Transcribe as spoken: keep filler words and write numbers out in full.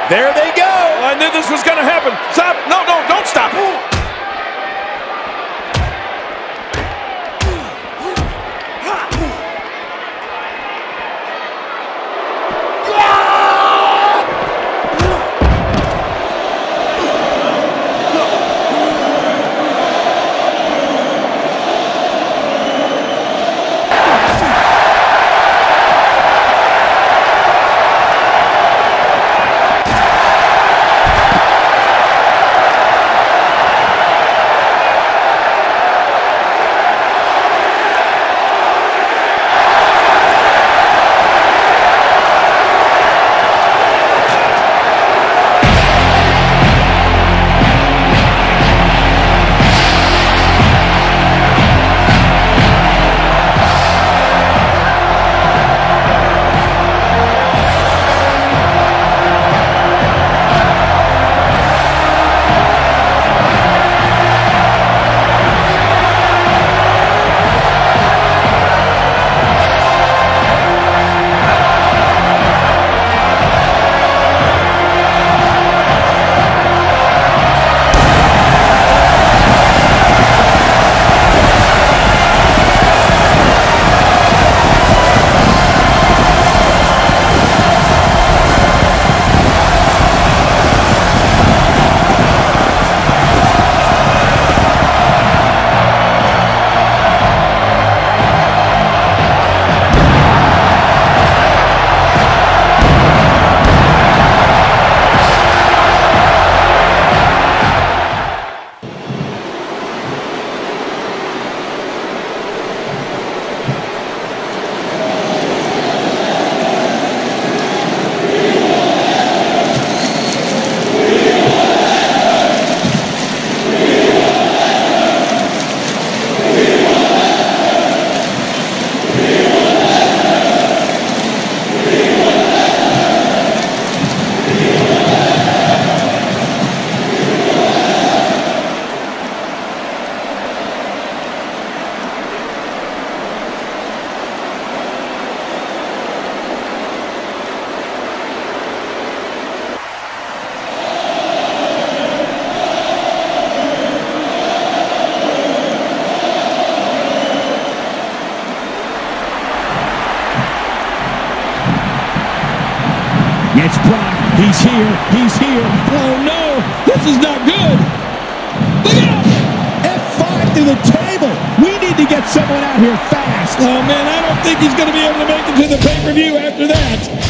There they go. I knew this was going to happen. Stop. No, no, don't stop. It's Brock. He's here. He's here. Oh, no. This is not good. Look out. F five to the table. We need to get someone out here fast. Oh, man, I don't think he's going to be able to make it to the pay-per-view after that.